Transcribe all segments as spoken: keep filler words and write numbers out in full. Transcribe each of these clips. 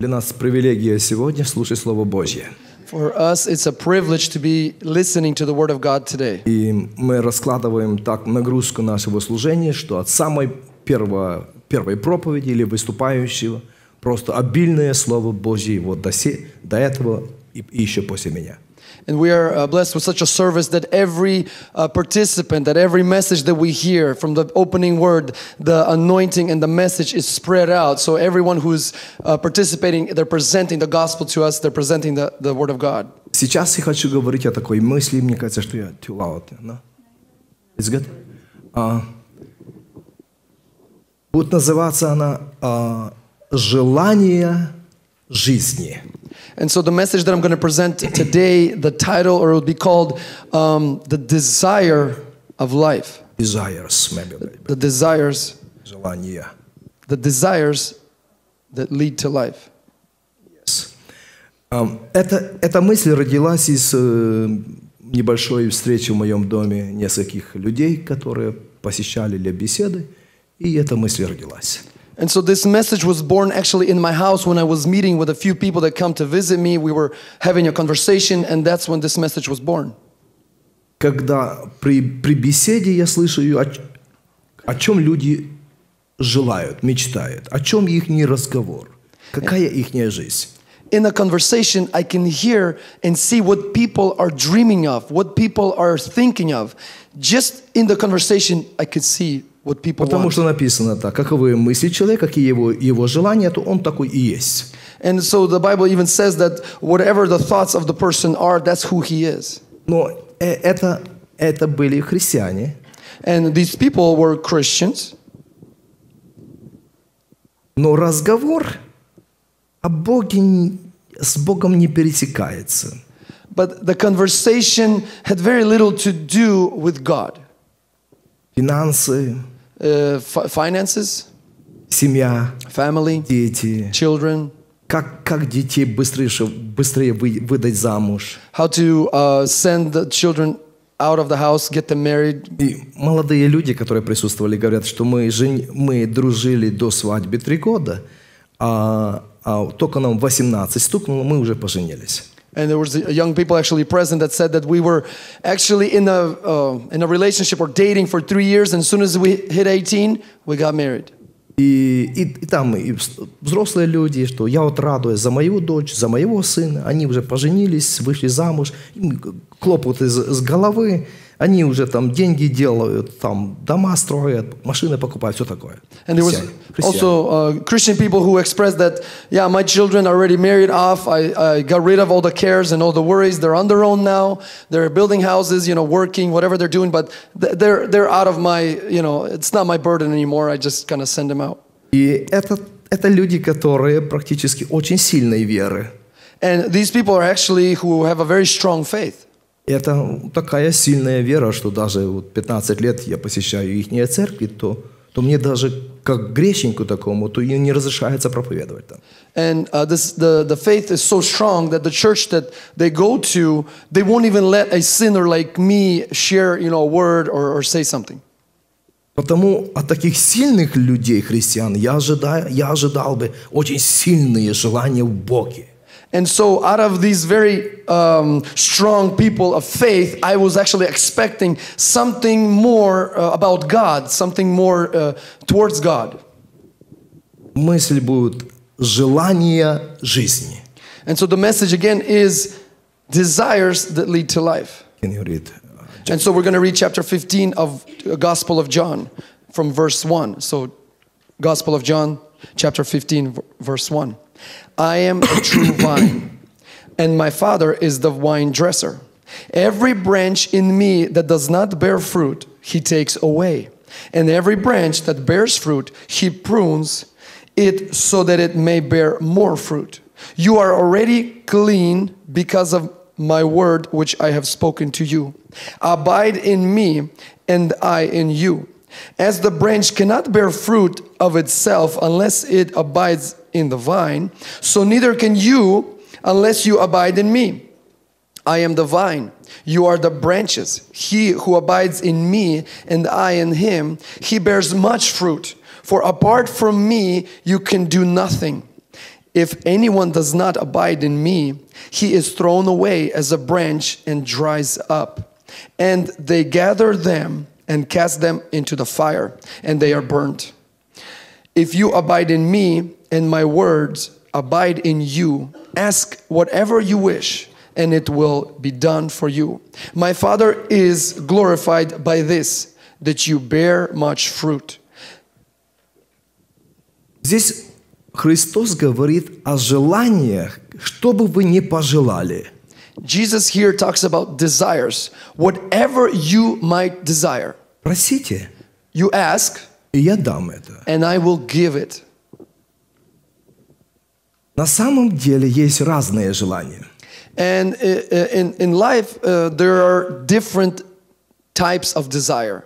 Для нас привилегия сегодня слушать Слово Божье. For us, it's a privilege to be listening to the Word of God today. И мы раскладываем так нагрузку нашего служения, что от самой первой, первой проповеди или выступающего просто обильное Слово Божье вот до, се, до этого и, и еще после меня. And we are uh, blessed with such a service that every uh, participant, that every message that we hear from the opening word, the anointing and the message is spread out. So everyone who's uh, participating, they're presenting the gospel to us, they're presenting the, the Word of God. Сейчас я хочу говорить о такой мысли, мне кажется, что я too loud. No? It's good? Uh, будет называться она uh, «Желание жизни». And so the message that I'm going to present today, the title, or it will be called um, The Desire of Life. Desires, maybe. The desires. Желание. The desires that lead to life. Yes. Um, эта, эта мысль родилась из uh, небольшой встречи в моем доме нескольких людей, которые посещали для беседы, и эта мысль родилась. And so this message was born actually in my house when I was meeting with a few people that come to visit me. We were having a conversation, and that's when this message was born. Когда при, при беседе я слышу, о, о чем люди желают, мечтают, о чем их разговор, какая их жизнь. In a conversation, I can hear and see what people are dreaming of, what people are thinking of. Just in the conversation, I could see what people Потому want. что написано так, каковы мысли человека, какие его, его желания, то он такой и есть. And so the Bible even says that whatever the thoughts of the person are, that's who he is. Но это, это были христиане. And these people were Christians. Но разговор о Боге с Богом не пересекается. But the conversation had very little to do with God. Финансы, Uh, fi- finances, семья, family, дети. children, Как, как детей быстрее, быстрее вы, выдать замуж. how to uh, send the children out of the house, get them married. И молодые люди, которые присутствовали, говорят, что мы, жен... мы дружили до свадьбы три года, а, а только нам восемнадцать стукнуло, мы уже поженились. And there was a young people actually present that said that we were actually in a uh, in a relationship or dating for three years, and as soon as we hit eighteen, we got married. И, и, и там и взрослые люди, что я вот радуюсь за мою дочь, за моего сына, они уже поженились, вышли замуж, им хлопают из, из головы, они уже там деньги делают, там дома строят, машины покупают, все такое. And there was also uh, Christian people who expressed that, yeah, my children are already married off. I, I got rid of all the cares and all the worries. They're on their own now. They're building houses, you know, working, whatever they're doing. But they're they're out of my, you know, it's not my burden anymore. I just kind of send them out. И это, это люди, которые практически очень сильной веры. And these people are actually who have a very strong faith. Это такая сильная вера, что даже вот пятнадцать лет я посещаю их церкви, то, то мне даже как грешнику такому, то и не разрешается проповедовать там. And uh, this, the, the faith is so strong that the church that they go to, they won't even let a sinner like me share, you know, a word or, or say something. Потому от таких сильных людей, христиан, я ожидаю, я ожидал бы очень сильные желания в Боге. And so out of these very um, strong people of faith, I was actually expecting something more uh, about God, something more uh, towards God. Мысль будет желание жизни. And so the message again is desires that lead to life. Can you read? And so we're going to read chapter fifteen of the Gospel of John from verse one. So Gospel of John, chapter fifteen, verse one. I am the true vine, and my Father is the vine dresser. Every branch in me that does not bear fruit, he takes away. And every branch that bears fruit, he prunes it so that it may bear more fruit. You are already clean because of my word which I have spoken to you. Abide in me, and I in you. As the branch cannot bear fruit of itself unless it abides in the vine, so neither can you unless you abide in me. I am the vine, you are the branches. He who abides in me and I in him, he bears much fruit. For apart from me, you can do nothing. If anyone does not abide in me, he is thrown away as a branch and dries up. And they gather them and cast them into the fire, and they are burnt. If you abide in me, and my words abide in you, ask whatever you wish, and it will be done for you. My Father is glorified by this, that you bear much fruit. Здесь Христос говорит о желаниях, что бы вы ни пожелали. Jesus here talks about desires. Whatever you might desire. Просите, You ask, и я дам это. and I will give it. На самом деле есть разные желания. And uh, in, in life, uh, there are different types of desire.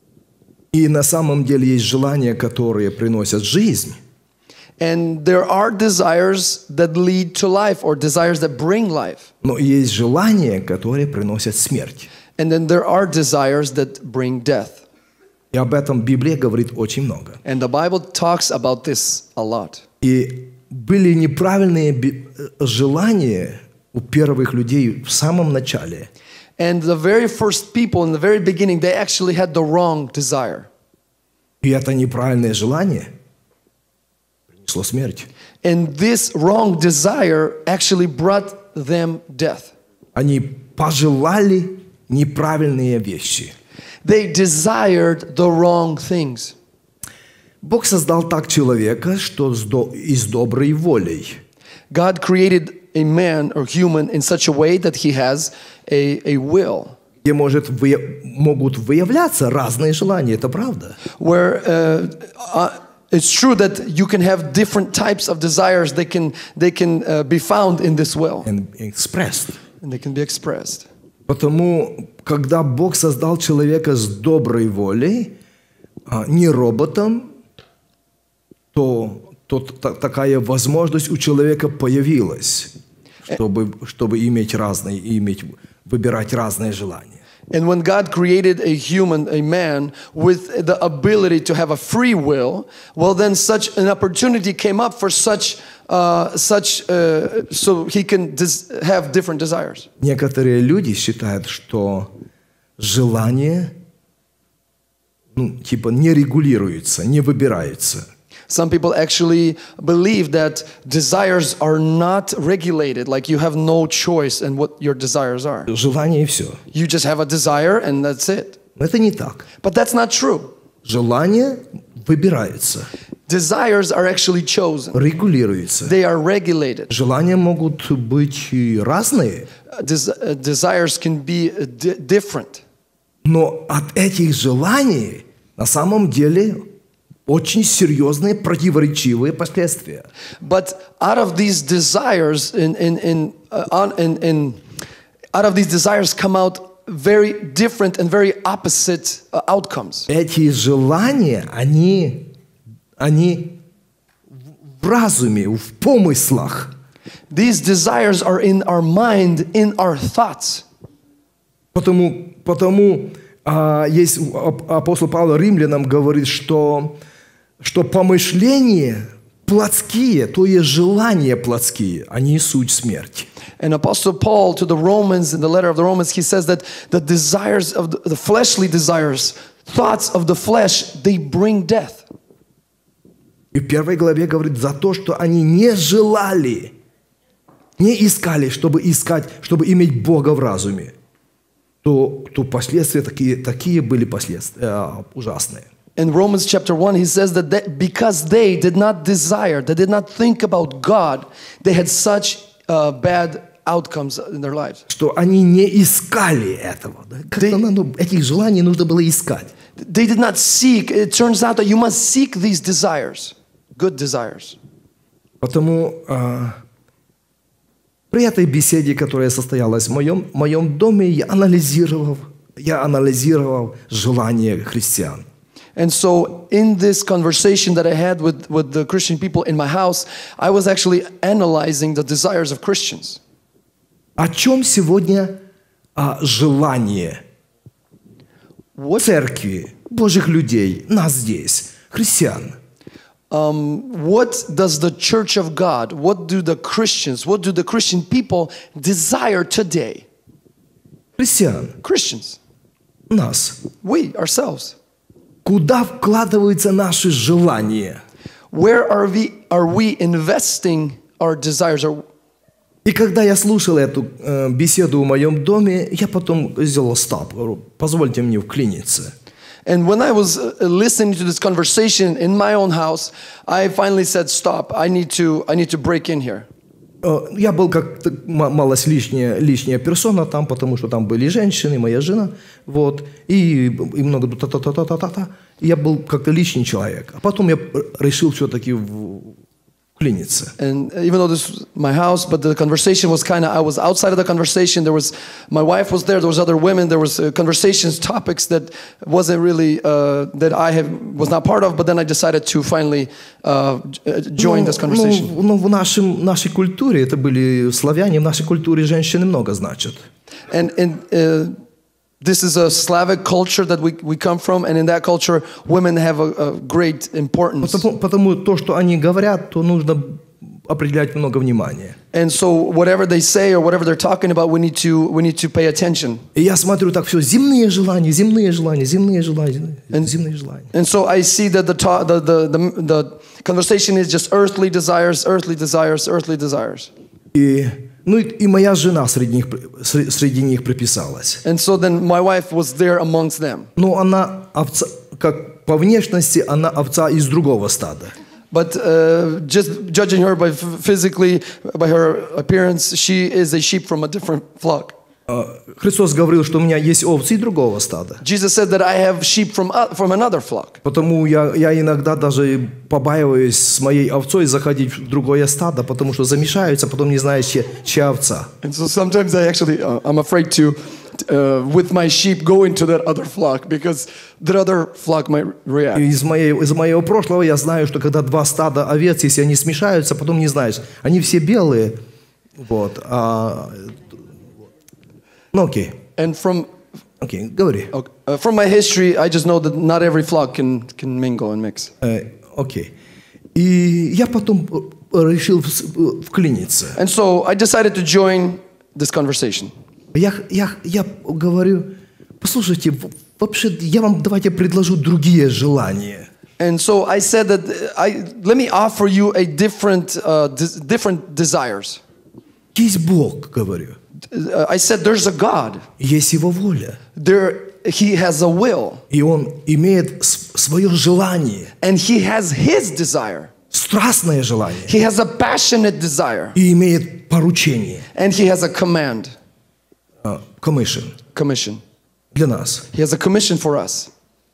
И на самом деле есть желания, которые приносят жизнь. And there are desires that lead to life, or desires that bring life. Но есть желания, которые приносят смерть. And then there are desires that bring death. И об этом Библия говорит очень много. And the Bible talks about this a lot. И были неправильные би- желания у первых людей в самом начале. And the very first people in the very beginning, they actually had the wrong desire. И это неправильное желание принесло смерть. And this wrong desire actually brought them death. Они пожелали неправильные вещи. They desired the wrong things. Бог создал так человека, что с до- и с доброй волей. God created a man or human in such a way that he has a, a will, Где может, вы, могут выявляться разные желания, это правда. where uh, uh, it's true that you can have different types of desires. They can, they can uh, be found in this will, And expressed. and they can be expressed. Потому, когда Бог создал человека с доброй волей, а, не роботом, то, то та- такая возможность у человека появилась, чтобы, чтобы иметь разные, иметь, выбирать разные желания. And when God created a human, a man, with the ability to have a free will, well, then such an opportunity came up for such, uh, such, uh, so he can des- have different desires. Некоторые люди считают, что желание, ну, типа, не регулируется, не выбирается. Some people actually believe that desires are not regulated, like you have no choice in what your desires are. Желание и все. You just have a desire and that's it. Но это не так. But that's not true. Желание выбирается, Desires are actually chosen. регулируется. They are regulated. Желания могут быть и разные, Uh, des- uh, desires can be uh, di- different. но от этих желаний на самом деле очень серьезные противоречивые последствия. But out of these desires, in, in, in, uh, on, in, in, out of these desires come out very different and very opposite uh, outcomes. Эти желания, они, они в разуме, в помыслах. These desires are in our mind, in our thoughts. Потому, потому а, есть ап- апостол Павел Римлянам говорит, что, что помышления плотские, то есть желания плотские, они суть смерть. And Apostle Paul to the Romans, in the letter of the Romans, he says that the desires of the, the fleshly desires, thoughts of the flesh, they bring death. И в первой главе говорит за то, что они не желали, не искали, чтобы искать, чтобы иметь Бога в разуме, то, то последствия такие, такие были последствия э, ужасные. In Romans chapter one, he says that they, because they did not desire, they did not think about God, they had such uh, bad outcomes in their lives. Что они не искали этого. Да? Как-то Ты- надо, этих желаний нужно было искать. They did not seek. It turns out that you must seek these desires, good desires. Потому а, при этой беседе, которая состоялась в моем, в моем доме, я анализировал, я анализировал желания христиан. And so in this conversation that I had with, with the Christian people in my house, I was actually analyzing the desires of Christians. О чем сегодня а, желание What, церкви, Божьих людей, нас здесь, христиан? um, what does the church of God, what do the Christians, what do the Christian people desire today? Христиан, Christians, нас. we, ourselves. Куда вкладываются наши желания? Where are we, are we investing our desires? Or, И когда я слушал эту э, беседу в моем доме, я потом сделал стоп. Говорю, позвольте мне вклиниться. and when I was uh, listening to this conversation in my own house, I finally said, stop, I need to, I need to break in here. Э, Я был как малость лишняя, лишняя персона там, потому что там были женщины, моя жена, вот, и, и много та-та-та-та-та-та. Я был как-то лишний человек. А потом я решил все-таки вклиниться. And even though this was my house, but the conversation was kind of, I was outside of the conversation. There was, my wife was there, there was other women, there was uh, conversations, topics that wasn't really, uh, that I have, was not part of, but then I decided to finally uh, join this conversation. Ну, ну, в нашем, нашей культуре, это были славяне, в нашей культуре женщины много значат. And, and uh, this is a Slavic culture that we, we come from, and in that culture, women have a, a great importance. Потому, потому то, что они говорят, то нужно определять много внимания. And so whatever they say or whatever they're talking about, we need to, we need to pay attention. И я смотрю так все, земные желания, земные желания, земные желания, земные желания. And so I see that the, ta- the, the, the, the conversation is just earthly desires, earthly desires, earthly desires. И, ну, и, и моя жена среди них, среди них приписалась. And so then my wife was there amongst them. Но она овца, как по внешности, она овца из другого стада. But uh, just judging her by f- physically, by her appearance, she is a sheep from a different flock. Христос говорил, что у меня есть овцы и другого стада. Jesus said that I have sheep from, uh, from another flock. Потому я, я иногда даже побаиваюсь с моей овцой заходить в другое стадо, потому что замешаются, потом не знаешь, чья, чья овца. And so sometimes I actually, uh, I'm afraid to, uh, with my sheep, go into that other flock because that other flock might react. Из, моей, из моего прошлого я знаю, что когда два стада овец, если они смешаются, потом не знаешь, они все белые, вот, а... Ну, окей. And from Окей, говори. okay, uh, from my history, I just know that not every flock can can mingle and mix. Э, Окей. И я потом решил в- вклиниться. And so I decided to join this conversation. Я, я, я говорю, послушайте, в- вообще я вам давайте предложу другие желания. And so I said that uh, I let me offer you a different uh, dis- different desires. Есть Бог, говорю. Uh, I said there's a God. Есть Его воля. There He has a will, И Он имеет с- свое желание, and He has His desire. страстное желание. He has a passionate desire, И имеет поручение, and He has a command, а, commission, commission. для нас. He has a commission for us.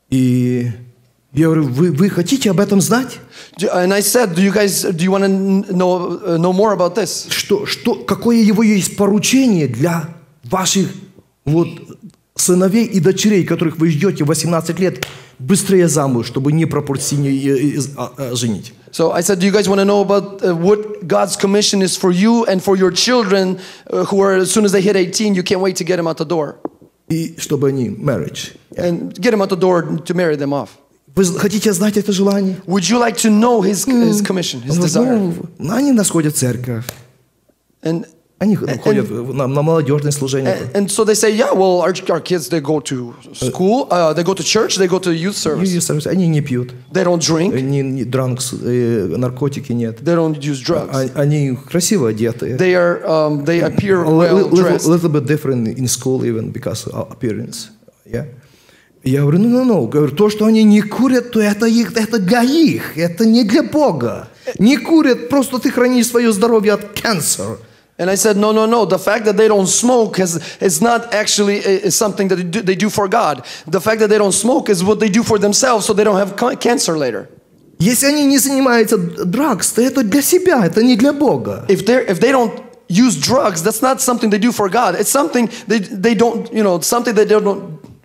И я говорю, вы, вы хотите об этом знать? Do- And I said, do you guys, do you want to know uh, know more about this? Что, что, какое его есть поручение для ваших вот, сыновей и дочерей, которых вы ждете восемнадцать лет, быстрее замуж, чтобы не пропорционально женить? So I said, do you guys want to know about uh, what God's commission is for you and for your children uh, who are, as soon as they hit eighteen, you can't wait to get them out the door. И чтобы они, marriage. And get them out the door to marry them off. Вы хотите знать это желание? Would you like to know his, his commission, his desire? Ну, они нас ходят в церковь. And, Они and, ходят на, на молодежное служение. and, and so they say, yeah, well, our, our kids, they go to school, uh, they go to church, they go to youth service. Они не пьют. They don't drink, Не, не, дранкс, э, наркотики нет. they don't use drugs. А- Они красиво одеты. They are, um, they appear A well little, dressed. little bit different in school even because of appearance. Yeah. Я говорю, ну, ну, ну, говорю, то, что они не курят, то это их, это для их, это не для Бога. Не курят, просто ты хранишь свое здоровье от cancer. And I said, no, no, no. The fact that they don't smoke is, is not actually is something that they do, they do for God. The fact that they don't smoke is what they do for themselves so they don't have ca- cancer later. Если они не занимаются drugs, то это для себя, это не для Бога. If, they're, if they don't use drugs, that's not something they do for God. It's something they, they don't, you know, something that they don't,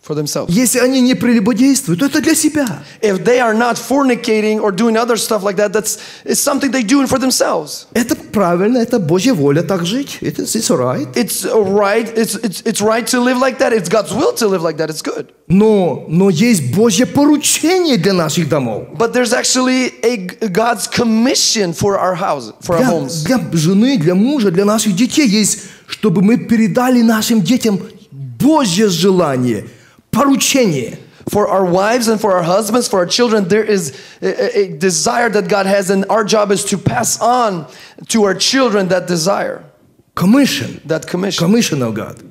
for themselves. Если они не прелюбодействуют, то это для себя. If they are not fornicating or doing other stuff like that, that's it's something they do for themselves. Это правильно, это Божья воля так жить. Это it's right. It's right. It's it's it's right to live like that. It's God's will to live like that. It's good. Но, но есть Божье поручение для наших домов. But there's actually a God's commission for our house, for our Для, homes. для жены, для мужа, для наших детей есть, чтобы мы передали нашим детям Божье желание, поручение. For our wives and for our husbands, for our children, there is a, a desire that God has, and our job is to pass on to our children that desire, Commission. that commission. Commission of God.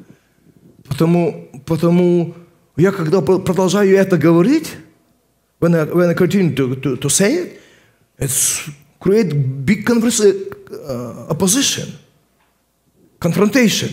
Потому, потому я когда продолжаю это говорить, when I, when I continue to, to, to say it, it's create big conversation, uh, opposition, confrontation.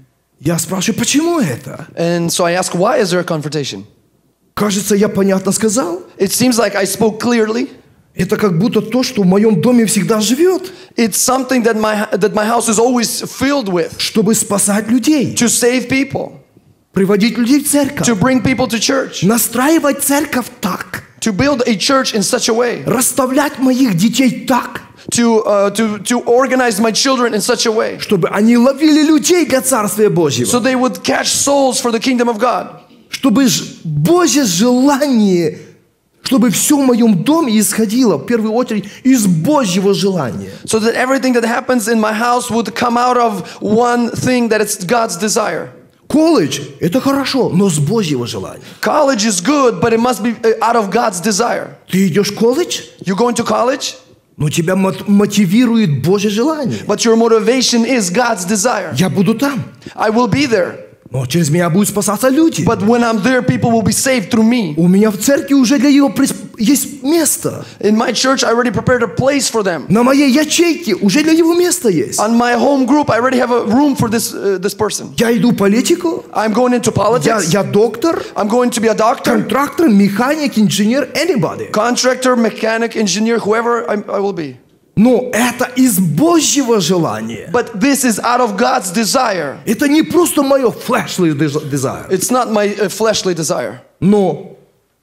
Я спрашиваю, почему это? And so I ask, why is there a confrontation? Кажется, я понятно сказал. It seems like I spoke clearly. Это как будто то, что в моем доме всегда живет, It's something that my that my house is always filled with, чтобы спасать людей, to save people, приводить людей в церковь, to bring people to church, настраивать церковь так, to build a church in such a way, расставлять моих детей так, to uh, to to organize my children in such a way, чтобы они ловили людей для Царствия Божьего. so they would catch souls for the kingdom of God. Чтобы Божье желание, чтобы все в моем доме исходило, в первую очередь, из Божьего желания. So that everything that happens in my house would come out of one thing, that it's God's desire. Колледж – это хорошо, но с Божьего желания. College is good, but it must be out of God's desire. Ты идешь в колледж, You going to college, но тебя мот- мотивирует Божье желание. but your motivation is God's desire. Я буду там, I will be there, но через меня будут спасаться люди. but when I'm there, people will be saved through me. У меня в церкви уже для него прис- есть место. In my church, I already prepared a place for them. На моей ячейке уже для него место есть. On my home group, I already have a room for this uh, this person. Я иду в политику, I'm going into я, politics. я доктор, I'm going to be a doctor, контрактор, механик, инженер, anybody. contractor, mechanic, engineer, whoever I, I will be. Но это из Божьего желания. But this is out of God's desire. Это не просто мое fleshly desire. It's not my uh, fleshly desire. Но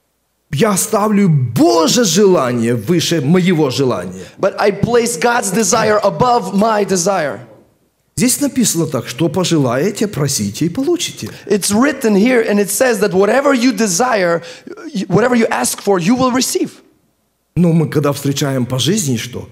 я ставлю Божье желание выше моего желания. But I place God's desire above my desire. Здесь написано так, что пожелаете, просите и получите. It's written here, and it says that whatever you desire, you- whatever you ask for, you will receive. Но мы когда встречаем по жизни, что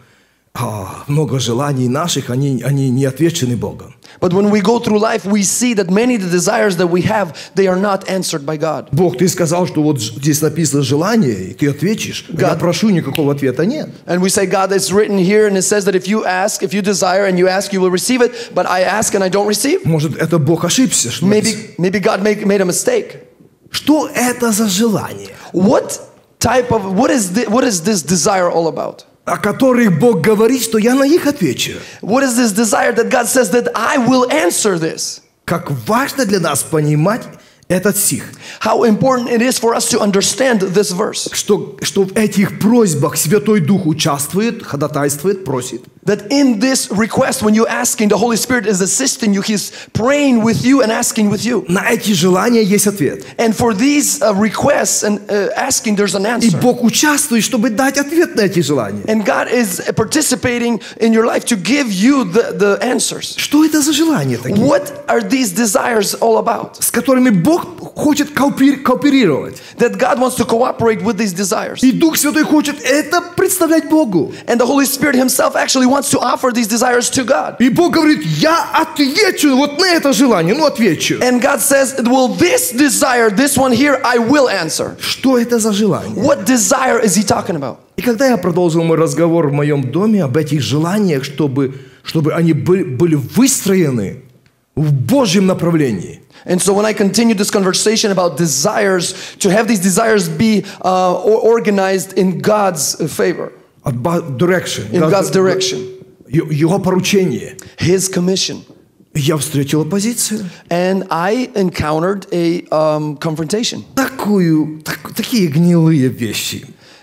а, много желаний наших, они, они не отвечены Богом. But when we go through life, we see that many of the desires that we have, they are not answered by God. Бог, ты сказал, что вот здесь написано желание, и ты ответишь. Я God- прошу, никакого ответа нет. And we say, God, it's written here, and it says that if you ask, if you desire and you ask, you will receive it. But I ask and I don't receive. Может, это Бог ошибся. Что, Maybe, maybe God make, made a mistake. что это за желание, What type of, what is, the, what is this desire all about? о которых Бог говорит, что я на них отвечу? What is this desire that God says that I will answer this? Как важно для нас понимать этот стих, How important it is for us to understand this verse. что, что в этих просьбах Святой Дух участвует, ходатайствует, просит. That in this request, when you're asking, the Holy Spirit is assisting you. He's praying with you and asking with you. На эти желания есть ответ. And for these uh, requests and uh, asking, there's an И answer. Бог участвует, чтобы дать ответ на эти желания. And God is participating in your life to give you the, the answers. Что это за желания такие, What are these desires all about? с которыми Бог хочет коопери- кооперировать? That God wants to cooperate with these desires. И Дух Святой хочет это представлять Богу. And the Holy Spirit Himself actually wants to offer these desires to God. И Бог говорит, я отвечу вот на это желание, ну отвечу. And God says, well, this desire, this one here, I will answer. Что это за желание? What desire is He talking about? И когда я продолжил мой разговор в моем доме об этих желаниях, чтобы, чтобы они были, были выстроены в Божьем направлении, And so when I continue this conversation about desires, to have these desires be uh, or- organized in God's favor, от ба- direction, in God- God's direction, Ё- Его поручение, His commission. я встретил оппозицию. And I encountered a um, confrontation. Такую, так- такие гнилые вещи.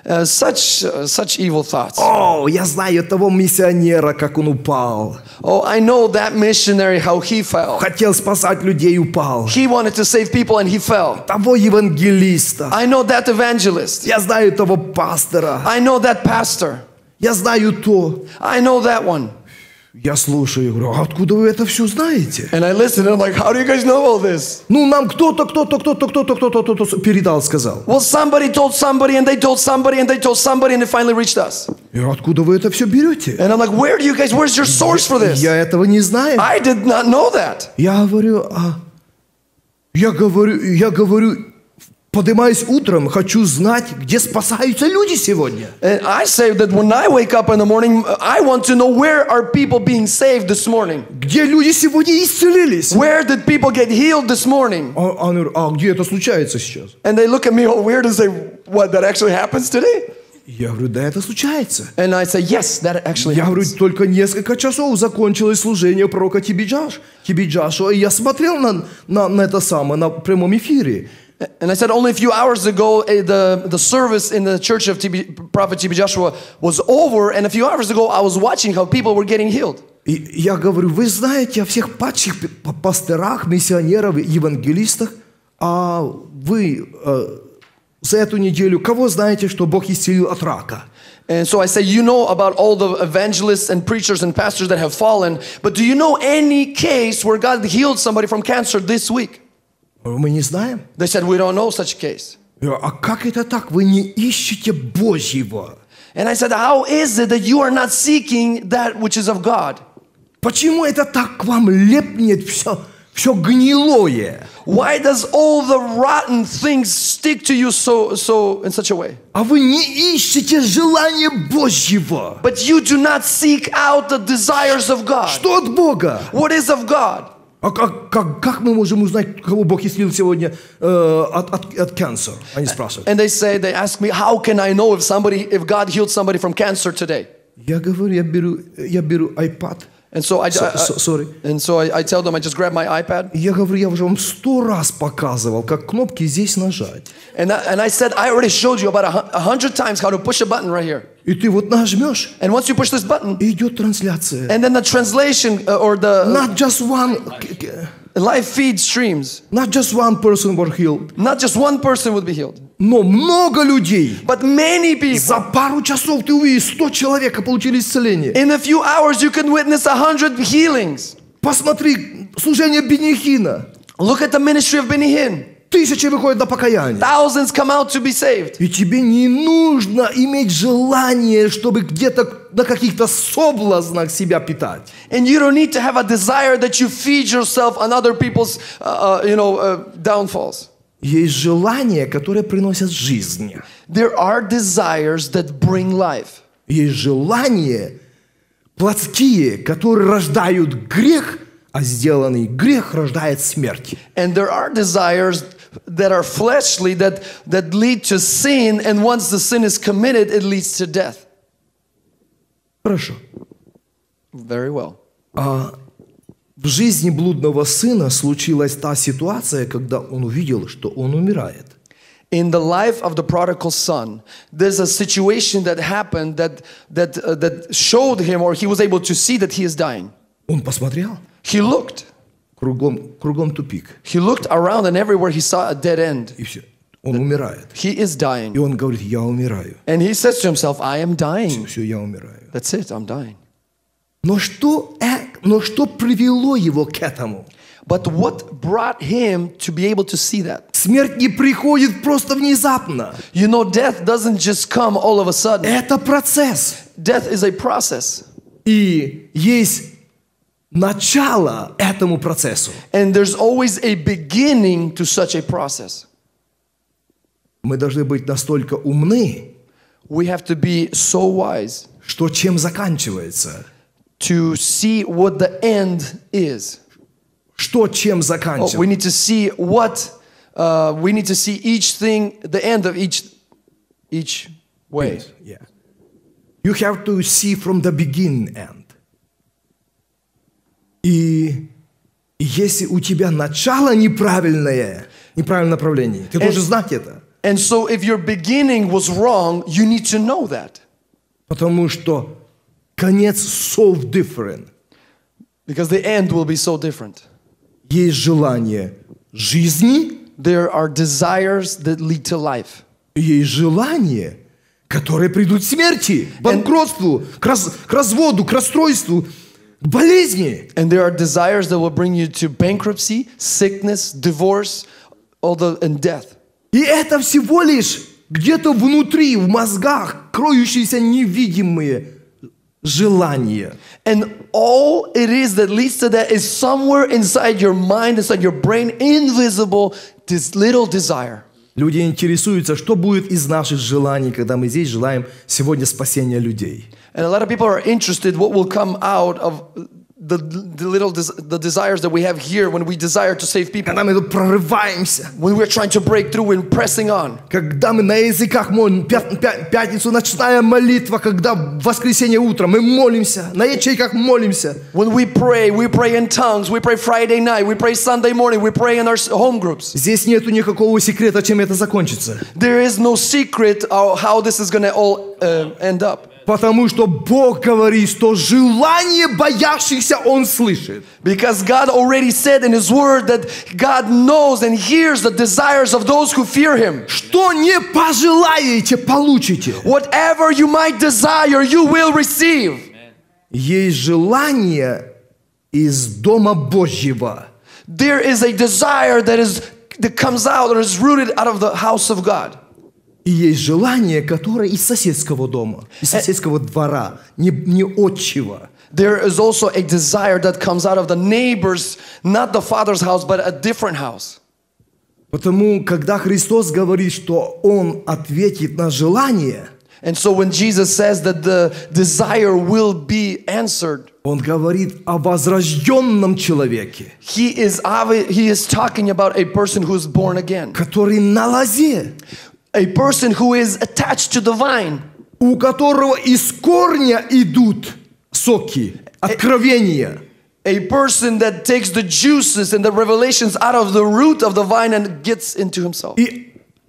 Uh, such, uh, such evil thoughts. О, я знаю того миссионера, как он упал. Oh, I know that missionary, how he fell. Хотел спасать людей, упал. He wanted to save people and he fell. Того евангелиста. I know that evangelist. Я знаю того пастора. I know that pastor. Я знаю то. I know that one. Я слушаю, говорю, а откуда вы это все знаете? And I listen and I'm like, how do you guys know all this? Ну, нам кто-то, кто-то, кто-то, кто-то, кто-то, кто-то передал, сказал. Well, somebody told somebody and they told somebody and they told somebody and it finally reached us. Я говорю, откуда вы это все берете? And I'm like, where do you guys, where's your source for this? Я этого не знаю. I did not know that. Я говорю, а... Я говорю, я говорю, поднимаюсь утром, хочу знать, где спасаются люди сегодня. And I say that when I wake up in the morning, I want to know where are people being saved this morning? Где люди сегодня исцелились? Where did people get healed this morning? А, а, а где это случается сейчас? And they look at me all weird and say, what, that actually happens today? Я говорю, да, это случается. And I say, yes, that actually Я говорю, happens. только несколько часов закончилось служение пророка Тибиджаш, Тибиджашу, и я смотрел на, на, на это самое, на прямом эфире. And I said, only a few hours ago, eh, the, the service in the church of T B, Prophet T B Joshua was over, and a few hours ago, I was watching how people were getting healed. И я говорю, вы знаете о всех падших пастырах, миссионерах, евангелистах, а вы э, за эту неделю кого знаете, что Бог исцелил от рака? And so I say, you know about all the evangelists and preachers and pastors that have fallen, but do you know any case where God healed somebody from cancer this week? Мы не знаем. They said, we don't know such a case. А как это так? Вы не ищете Божьего. And I said, how is it that you are not seeking that which is of God? Почему это так к вам лепнет все, все гнилое? Why does all the rotten things stick to you so, so in such a way? А вы не ищете желания Божьего. But you do not seek out the desires of God. Что от Бога? What is of God? А как, как, как мы можем узнать, кого Бог исцелил сегодня э, от, от, от cancer? Они спрашивают. And they say, they ask me, how can I know if somebody, if God healed somebody from cancer today? Я говорю, я беру, я беру iPad. And so I, So- I- so- sorry. and so I, I tell them, I just grab my iPad. Я говорю, я уже вам сто раз показывал, как кнопки здесь нажать. And I, and I said, I already showed you about a, hun- a hundred times how to push a button right here. И ты вот нажмешь, And once you push this button, и идет трансляция. and then the translation uh, or the Not just one, live feed streams, not just one person were healed, not just one person would be healed, но много людей. but many people. За пару часов ты увидишь, сто человек получили исцеление. In a few hours, you can witness a hundred healings. Посмотри, служение Бенихина. Look at the ministry of Benny Hinn. Тысячи выходят на покаяние. Thousands come out to be saved. И тебе не нужно иметь желание, чтобы где-то на каких-то соблазнах себя питать. And you don't need to have a desire that you feed yourself on other people's, uh, uh, you know, uh, downfalls. Есть желания, которые приносят жизнь. There are desires that bring life. Есть желания плотские, которые рождают грех, а сделанный грех рождает смерть. And there are desires that are fleshly that, that lead to sin, and once the sin is committed, it leads to death. Хорошо. Very well. А в жизни блудного сына случилась та ситуация, когда он увидел, что он умирает. In the life of the prodigal son, there's a situation that happened that, that, uh, that showed him, or he was able to see that he is dying. Он посмотрел, He looked. кругом, кругом тупик, He looked around, and everywhere he saw a dead end. и все. Он умирает. He is И dying. он говорит, я умираю. And he says to himself, I am dying. Все, я умираю. That's it, I'm dying. Но что, э, но что привело его к этому? But what brought him to be able to see that? Смерть не приходит просто внезапно. You know, death doesn't just come all of a sudden. Это процесс. Death is a process. И есть начало этому процессу. And there's always a beginning to such a process. Мы должны быть настолько умны, We have to be so wise что чем заканчивается? to see what the end is. Что чем Oh, заканчивается? we need to see what, uh, we need to see each thing, the end of each, each way. Yeah. You have to see from the beginning end. И если у тебя начало неправильное, неправильное направление, ты должен знать это. And so if your beginning was wrong, you need to know that. Потому что конец so different. Because the end will be so different. Есть желание жизни, There are desires that lead to life. и есть желания, которые придут к смерти, к банкротству, к, раз, к разводу, к расстройству, к болезни. And there are desires that will bring you to bankruptcy, sickness, divorce, all the, and death. И это всего лишь где-то внутри, в мозгах, кроющиеся невидимые желания. And all it is that leads to that is somewhere inside your mind, inside your brain, invisible, this little desire. Люди интересуются, что будет из наших желаний, когда мы здесь желаем сегодня спасения людей. And a lot of people are interested what will come out of the, the little des the desires that we have here when we desire to save people. Когда мы тут прорываемся, When we're trying to break through and pressing on. когда мы на языках молим, пят- пя- пятницу ночная молитва, когда в воскресенье утром мы молимся, на ячейках молимся. When we pray, we pray in tongues, we pray Friday night, we pray Sunday morning, we pray in our home groups. Здесь нету никакого секрета, чем это закончится. There is no secret of how this is going to all uh, end up. Потому что Бог говорит, что желание боящихся Он слышит. Because God already said in His Word that God knows and hears the desires of those who fear Him. Что не пожелаете, получите. Whatever you might desire, you will receive. Есть желание из Дома Божьего. There is a desire that is that comes out or is rooted out of the house of God. И есть желание, которое из соседского дома, из соседского двора, не, не отчего. There is also a desire that comes out of the neighbor's, not the father's house, but a different house. Потому, когда Христос говорит, что Он ответит на желание, And so when Jesus says that the desire will be answered, Он говорит о возрожденном человеке, he is, obvi- he is talking about a person who is born again. который на лозе, A person who is attached to the vine. у которого из корня идут соки, откровения. A person that takes the juices and the revelations out of the root of the vine and gets into himself. И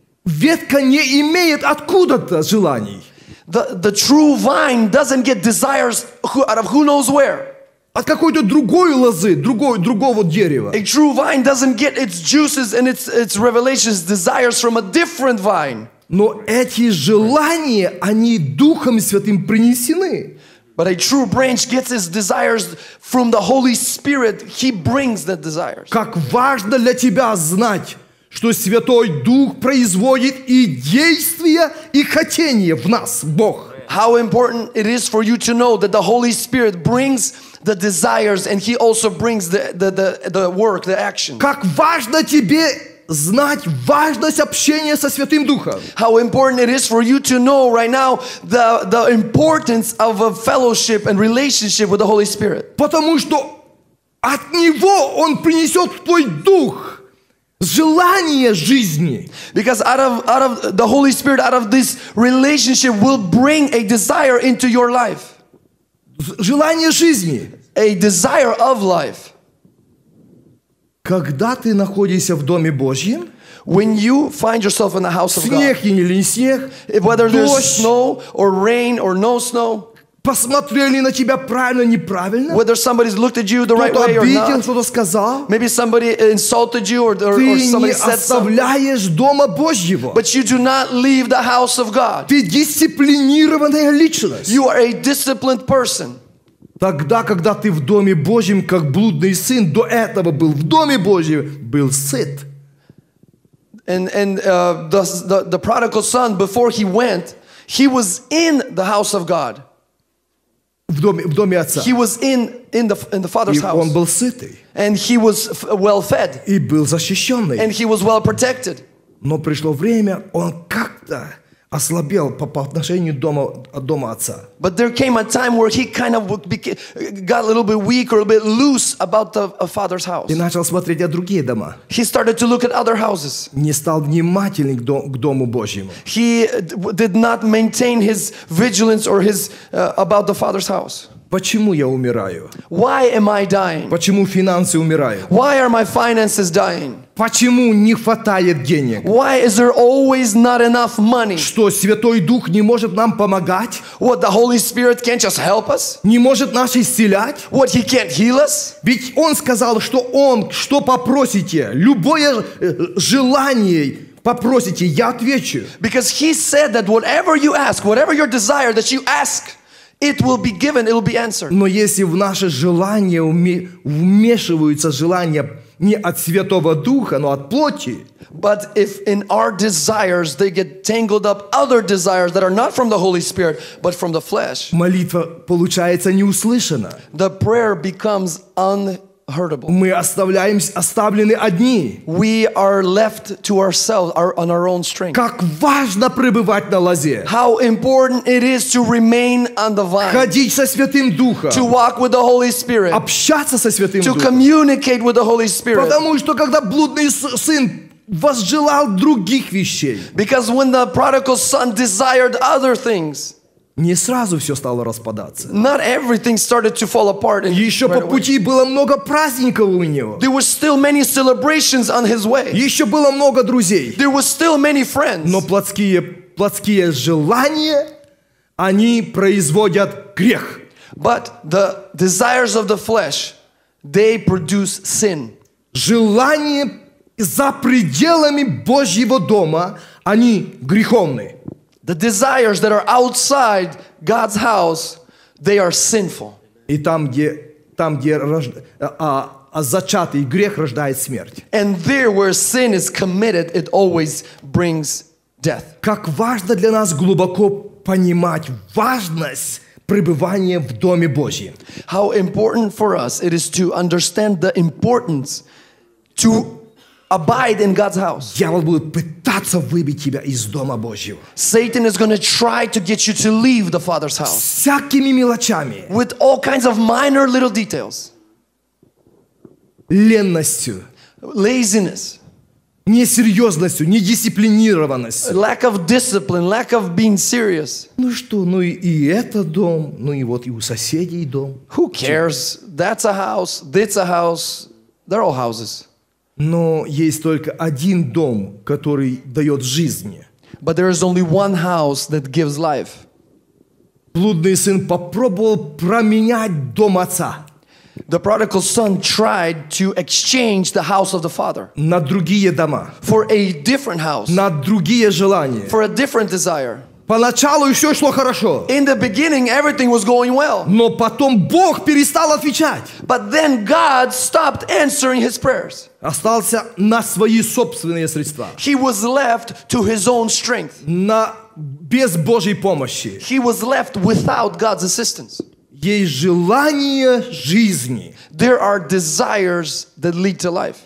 ветка не имеет откуда-то желаний. The, the true vine doesn't get desires who, out of who knows where. От какой-то другой лозы, другой, другого дерева. A true vine doesn't get its juices and its, its revelations, desires from a different vine. Но эти желания, они Духом Святым принесены. But a true branch gets its desires from the Holy Spirit. He brings the desires. Как важно для тебя знать, что Святой Дух производит и действия, и хотения в нас, Бог. How important it is for you to know that the Holy Spirit brings the desires and He also brings the, the, the, the work, the action. Как важно тебе знать важность общения со Святым Духом. How important it is for you to know right now the, the importance of a fellowship and relationship with the Holy Spirit. Потому что от Него Он принесет в твой дух желание жизни. Because out of, out of the Holy Spirit, out of this relationship will bring a desire into your life. Желание жизни. A desire of life. Когда ты находишься в Доме Божьем, When you find yourself in the house of снег God, или не снег, whether there's дождь, snow or rain or no snow, посмотрели на тебя правильно, неправильно, whether somebody's looked at you the right кто-то way or обидел, not, кто-то сказал, maybe somebody insulted you or, or, or ты somebody не said something, оставляешь Дома Божьего. but you do not leave the house of God. Ты дисциплинированная личность. You are a disciplined person. Тогда, когда ты в Доме Божьем, как блудный сын, до этого был в Доме Божьем, был сыт. And, and uh, the, the, the prodigal son, before he went, he was in the house of God. В доме, в доме отца. He was in, in, the, in the father's И он house. был сытый. And he was f- well fed. И был защищенный. And he was well protected. Но пришло время, он как-то ослабел по, по отношению дома, от дома отца. But there came a time where he kind of beca- got a little bit weak or a bit loose about the uh, father's house. И начал смотреть на другие дома. He started to look at other houses. Не стал внимательным к, дом, к Дому Божьему. He uh, d- did not maintain his vigilance or his uh, about the father's house. Почему я умираю? Why am I dying? Почему финансы умирают? Why are my finances dying? Почему не хватает денег? Why is there always not enough money? Что Святой Дух не может нам помогать? What, the Holy Spirit can't just help us? Не может нас исцелять? What, He can't heal us? Ведь Он сказал, что Он, что попросите, любое э, желание попросите, я отвечу. Because He said that whatever you ask, whatever your desire that you ask, it will be given, it will be answered. Но если в наше желание уме- вмешиваются желания не от Святого Духа, но от плоти, But if in our desires they get tangled up other desires that are not from the Holy Spirit, but from the flesh, молитва получается не услышана. the prayer becomes unheardable. Мы оставляем, оставлены одни. We are left to ourselves, our, on our own strength. Как важно пребывать на лозе. How important it is to remain on the vine, Ходить со Святым Духом. to walk with the Holy Spirit, Общаться со Святым to Духом. communicate with the Holy Spirit. Потому что когда блудный с- сын возжелал других вещей, Because when the prodigal son desired other things, не сразу все стало распадаться. not everything started to fall apart. And Еще right по away. пути было много праздников у него. There were still many celebrations on his way. Еще было много друзей. There were still many friends. Но плотские, плотские желания, они производят грех. But the desires of the flesh, they produce sin. Желания за пределами Божьего дома, они греховны. The desires that are outside God's house, they are sinful. И там, где, там, где рожд... а, а зачатый грех рождает смерть. And there where sin is committed, it always brings death. Как важно для нас глубоко понимать важность пребывания в Доме Божьем. How important for us it is to understand the importance to abide in God's house. Дьявол будет пытаться выбить тебя из Дома Божьего. Satan is going to try to get you to leave the Father's house Всякими мелочами, with all kinds of minor little details. ленностью, Laziness, несерьезностью, недисциплинированностью. lack of discipline, lack of being serious. Ну что, ну и, и это дом, ну и вот и у соседей дом. Who cares? That's a house, that's a house. They're all houses. Но есть только один дом, который дает жизнь. But there is only one house that gives life. Блудный сын попробовал променять дом отца The prodigal son tried to exchange the house of the father на другие дома, for a different house, на другие желания. for a different desire. Поначалу все шло хорошо, In the beginning, everything was going well. но потом Бог перестал отвечать. But then God stopped answering his prayers. Остался на свои собственные средства, He was left to his own strength. на, без Божьей помощи. He was left without God's assistance. Есть желание жизни. There are desires that lead to life.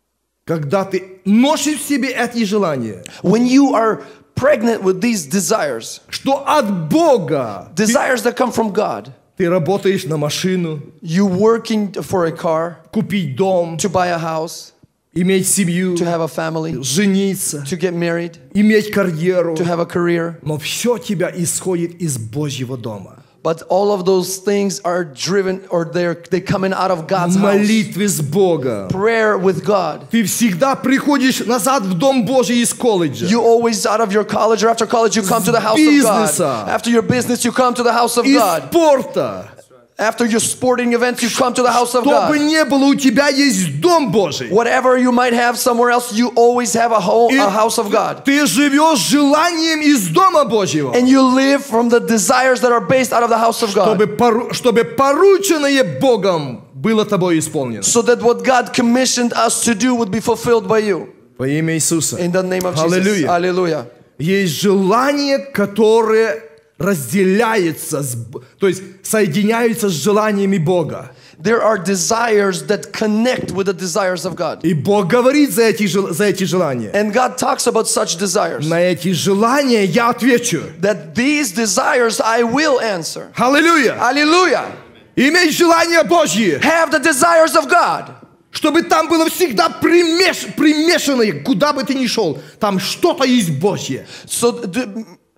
Когда ты носишь в себе эти желания, When you are pregnant with these desires, что от Бога desires that come from God, ты работаешь на машину, you working for a car, купить дом, to buy a house, иметь семью, to have a family, жениться, to get married, иметь карьеру. to have a career. Но все тебя исходит из Божьего дома. But all of those things are driven, or they're they coming out of God's В house. молитве с Богом. Prayer with God. Ты всегда приходишь назад в Дом Божий из колледжа. You always out of your college or after college you come to the house of Бизнеса. God. After your business you come to the house of Из God. спорта. After your sporting events you come to the house of Что бы God. ни было, у тебя есть Дом Божий. Whatever you might have somewhere else, you always have a whole И a house of God. ты живешь желанием из Дома Божьего. And you live from the desires that are based out of the house of God. Чтобы, пору- чтобы порученное Богом было тобой исполнено. So that what God commissioned us to do would be fulfilled by you. Во имя Иисуса. In the name of Jesus. Аллилуйя. Hallelujah. Есть желание, которое разделяется, с Б- то есть соединяется с желаниями Бога. There are desires that connect with the desires of God. И Бог говорит за эти, жел- за эти желания. And God talks about such desires. На эти желания я отвечу. That these desires I will answer. Аллилуйя! Hallelujah. Иметь желания Божьи, Have the desires of God. чтобы там было всегда примеш, примешанное, куда бы ты ни шел, там что-то есть Божье. So th-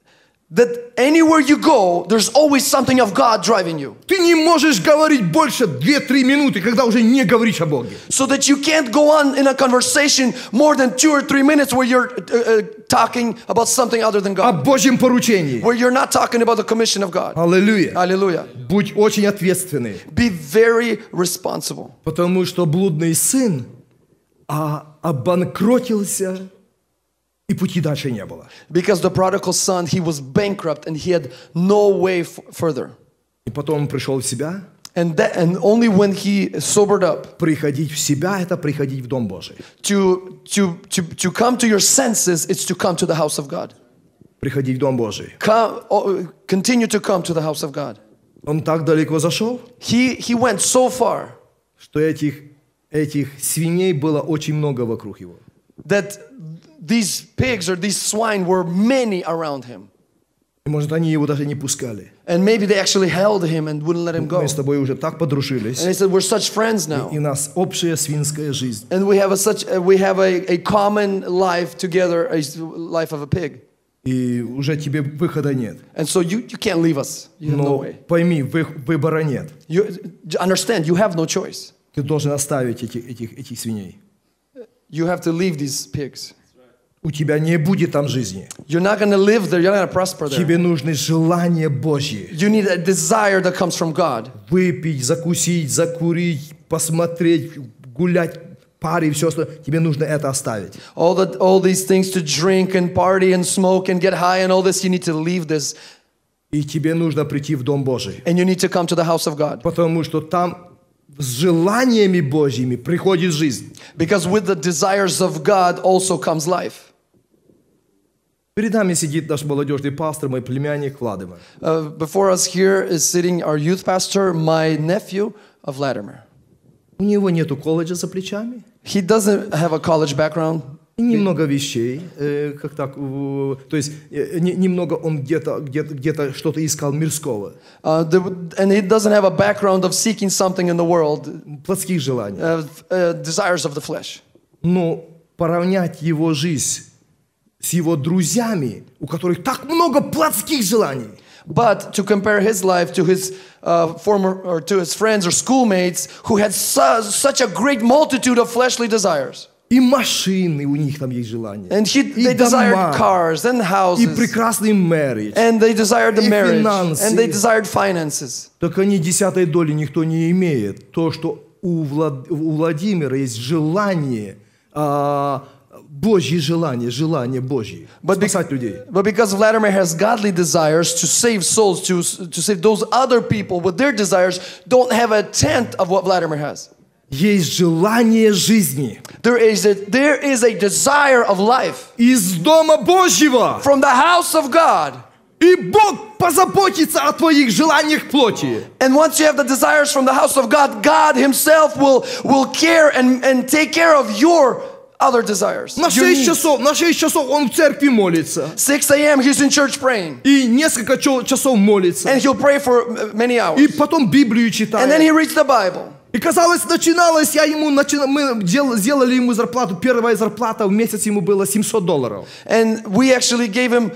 that anywhere you go, there's always something of God driving you. Ты не можешь говорить больше две-три минуты, когда уже не говоришь о Боге. So that you can't go on in a conversation more than two or three minutes where you're uh, uh, talking about something other than О God. Божьем поручении. Where you're not talking about the commission of God. Аллилуйя. Hallelujah. Будь очень ответственный, Be very responsible. потому что блудный сын а, обанкротился, и пути дальше не было. Because the prodigal son, he was bankrupt and he had no way f- further. И потом он пришел в себя. And that, and only when he sobered up, Приходить в себя – это приходить в Дом Божий. to, to, to, to come to your senses, it's to come to the house of God. Приходить в Дом Божий. Come, oh, continue to come to the house of God. Он так далеко зашел, He, he went so far что этих, этих свиней было очень много вокруг его. that these pigs or these swine were many around him. И, может, они его даже не пускали. And maybe they actually held him and wouldn't let him go. Мы с тобой уже так подружились, And they said, we're such friends now. и у нас общая свинская жизнь. And we have a such uh, we have a, a common life together, a s- life of a pig. И уже тебе выхода нет. And so you, you can't leave us. You have no Но way. пойми, вы- выбора нет. You understand, you have no choice. Ты должен оставить этих, этих, этих свиней. You have to leave these pigs. У тебя не будет там жизни. You're not going to live there. You're not going to prosper there. Тебе нужны желания Божьи. You need a desire that comes from God. Выпить, закусить, закурить, посмотреть, гулять, пари, все остальное. Тебе нужно это оставить. All the all these things to drink and party and smoke and get high and all this, you need to leave this. И тебе нужно прийти в Дом Божий. And you need to come to the house of God. Потому что там с желаниями Божьими приходит жизнь. Because with the desires of God also comes life. Перед нами сидит наш молодежный пастор, мой племянник Владимир. Uh, before us here is sitting our youth pastor, my nephew of Latimer. У него нету колледжа за плечами. He doesn't have a college background. И немного вещей, э, как так, э, то есть э, не- немного он где-то где-то где-то что-то искал мирского, Uh, the, and he doesn't have a background of seeking something in the world, плотских желаний. uh, uh, desires of the flesh. Но поравнять его жизнь с его друзьями, у которых так много плотских желаний, But to compare his life to his uh, former or to his friends or schoolmates who had su- such a great multitude of fleshly desires. и машины у них там есть желания, And he, и they desired дома, cars and и houses. прекрасный marriage. And they desired the И marriage. финансы. And they desired finances. Так они десятой доли никто не имеет. То, что у, Влад- у Владимира есть желание, а, Божье желание, желание Божье, But, be- спасать людей. but because Vladimir has godly desires to save souls, to, to save those other people with their desires, don't have a tenth of what Vladimir has. Есть желание жизни There is a, there is a desire of life из Дома Божьего. from the house of God. И Бог позаботится о твоих желаниях плоти. And once you have the desires from the house of God, God himself will, will care and, and take care of your other desires. На your шесть needs. часов, на шесть часов он в церкви молится. six a.m. he's in church praying. И несколько чо- часов молится. And he'll pray for uh, many hours. И потом Библию And then he читает. reads the Bible. И казалось, начиналось, я ему начина- мы дел- сделали ему зарплату. Первая зарплата в месяц ему было семьсот долларов. And we actually gave him,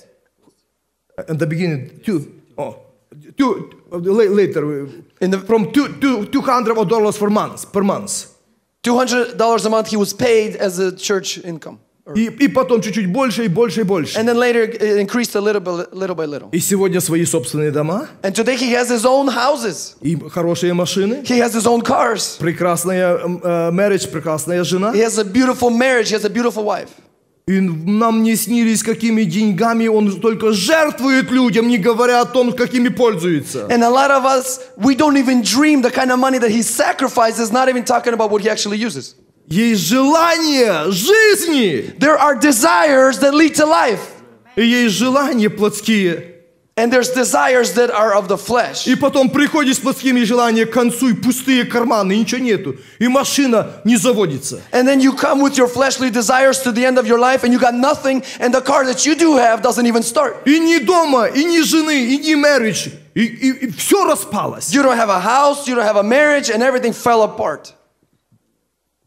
At the beginning, two, oh, two, la- later, In the- from two, two, two hundred dollars per month, per month. two hundred dollars a month he was paid as a church income. И, и потом чуть-чуть больше, и больше, и больше. And then later it increased a little by little by little. И сегодня свои собственные дома, And today he has his own houses. и хорошие машины, He has his own cars. прекрасная э, marriage, прекрасная жена. He has a beautiful marriage. He has a beautiful wife. И нам не снились, какими деньгами он только жертвует людям, не говоря о том, какими пользуется. And a lot of us, we don't even dream the kind of money that he sacrifices, not even talking about what he actually uses. Есть желание жизни, There are desires that lead to life. и есть желания плотские. And there's desires that are of the flesh. И потом приходишь с плотскими желаниями к концу, и пустые карманы, и ничего нету. И машина не заводится. And then you come with your fleshly desires to the end of your life and you got nothing, and the car that you do have doesn't even start. И ни дома, и ни жены, и ни marriage. И, и, и все распалось. You don't have a house, you don't have a marriage, and everything fell apart.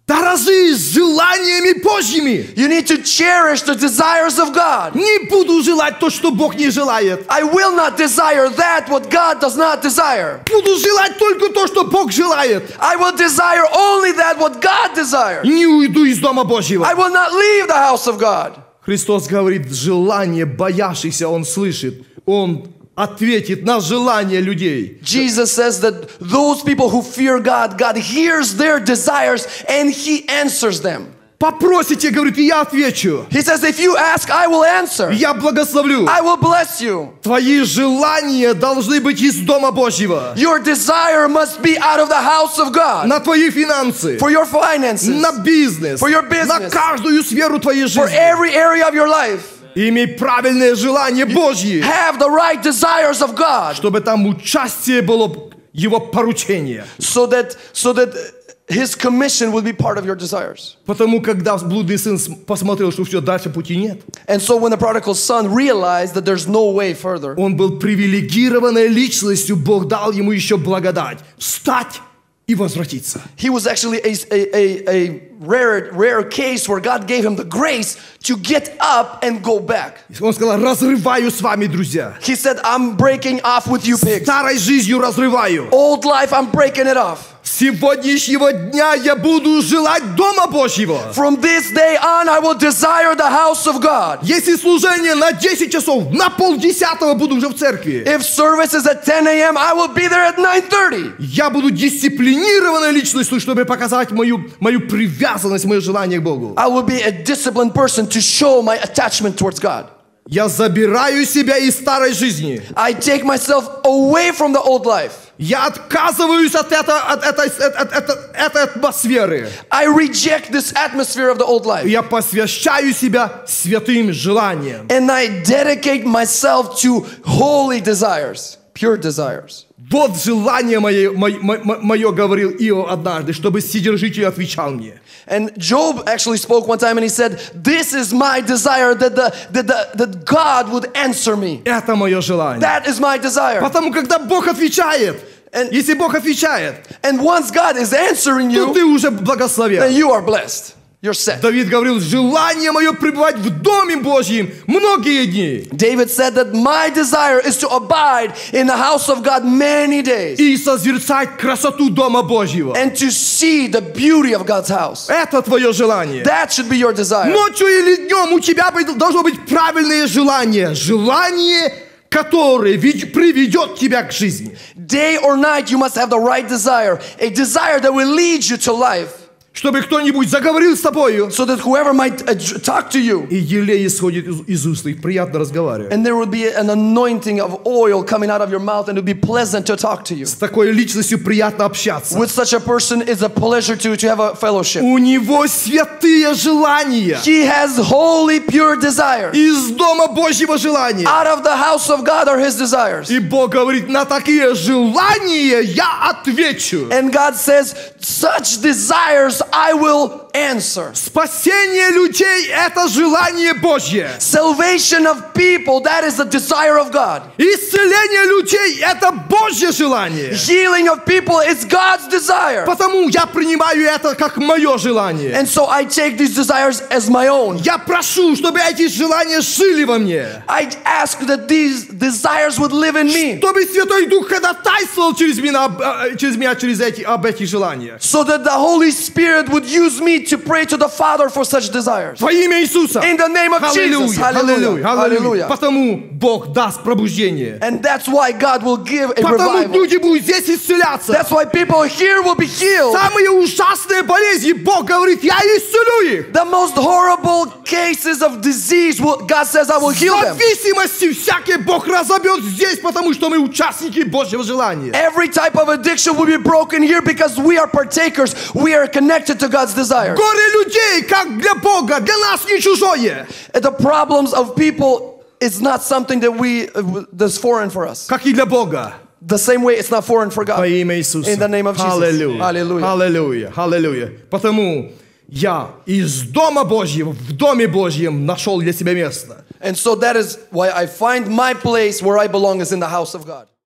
Дорожи желаниями Божьими. You need to cherish the desires of God. Не буду желать то, что Бог не желает. I will not desire that what God does not desire. Буду желать только то, что Бог желает. I will desire only that what God desires. Не уйду из Дома Божьего. I will not leave the house of God. Христос говорит, желание боящихся Он слышит. Он ответит на желания людей. Jesus says that those people who fear God, God hears their desires and He answers them. Попросите, говорит, и я отвечу. He says, if you ask, I will answer. Я благословлю. I will bless you. Твои желания должны быть из Дома Божьего. Your desire must be out of the house of God. На твои финансы. For your finances. На бизнес. For your business. На каждую сферу твоей For жизни. every area of your life. Имей правильное желание Божье. Have the right desires of God. Чтобы там участие было Его поручения. So that, so that His commission will be part of your desires. Потому когда блудный сын посмотрел, что все, дальше пути нет. And so when the prodigal son realized that there's no way further. Он был привилегированной личностью, Бог дал ему еще благодать. Встать и возвратиться. He was actually a, a, a, a rare, rare case where God gave him the grace to get up and go back. Он сказал, разрываю с вами, друзья. He said, I'm breaking off with you pigs. Старой жизнью разрываю. Old life, I'm breaking it off. С сегодняшнего дня я буду желать Дома Божьего. From this day on, I will desire the house of God. Если служение на десять часов, на полдесятого буду уже в церкви. If service is at ten a.m., I will be there at nine thirty. Я буду дисциплинированной личностью, чтобы показать мою, мою привязанность, мое желание к Богу. I will be a disciplined person to show my attachment towards God. Я забираю себя из старой жизни. I take myself away from the old life. Я отказываюсь от, это, от, этой, от, от, от, от этой атмосферы. I reject this atmosphere of the old life. Я посвящаю себя святым желаниям. And I dedicate myself to holy desires, pure desires. Вот желание мое, мое, мое, говорил Иов однажды, чтобы Вседержитель отвечал мне. And Job actually spoke one time and he said, this is my desire that, the, that, the, that God would answer me. Это мое желание. That is my desire. Потому когда Бог отвечает, And, если Бог отвечает, and once God is answering то you, ты уже благословен. then you are blessed. You're set. Давид говорил, желание мое пребывать в Доме Божьем многие дни. David said that my desire is to abide in the house of God many days. И созерцать красоту Дома Божьего. And to see the beauty of God's house. Это твое желание. That should be your desire. Ночью или днем у тебя должно быть правильное желание. Желание, которое приведет тебя к жизни. Day or night you must have the right desire. A desire that will lead you to life. Чтобы кто-нибудь заговорил с тобою. So that whoever might uh, talk to you. И елей исходит из, из уст, и приятно разговаривать. And there will be an anointing of oil coming out of your mouth and it will be pleasant to talk to you. С такой личностью приятно общаться. With such a person it's a pleasure to, to have a fellowship. У него святые желания. He has holy, pure desires. Из Дома Божьего желания. Out of the house of God are his desires. И Бог говорит, на такие желания я отвечу. And God says, such desires I will answer. Спасение людей – это желание Божье. Salvation of people, that is the desire of God. Исцеление людей – это Божье желание. Healing of people is God's desire. Потому я принимаю это как мое желание. And so I take these desires as my own. Я прошу, чтобы эти желания жили во мне. I ask that these desires would live in me. Чтобы Святой Дух ходатайствовал через меня, через меня через эти, об этих желаниях. So that the Holy Spirit would use me to pray to the Father for such desires. Во имя Иисуса. In the name of Jesus. Hallelujah. Hallelujah. Потому Бог даст пробуждение. And that's why God will give a Потому revival. люди будут здесь исцеляться. That's why people here will be healed. Самые ужасные болезни, Бог говорит, я исцелю их. The most horrible cases of disease, will, God says, I will heal them. Зависимости всякие Бог разобьет здесь, потому что мы участники Божьего желания. Every type of addiction will be broken here because we are partakers. We are connected to God's desires. Горе людей, как для Бога, для нас не чужое. The problems of people is not something that we uh, that's foreign for us. Как и для Бога. The same way it's not foreign for God. Во имя Иисуса. In the name of Jesus. Hallelujah. Hallelujah. Hallelujah. Hallelujah. Потому я из Дома Божьего в Доме Божьем нашел для себя место. And so that is why I find my place where I belong is in the house of God.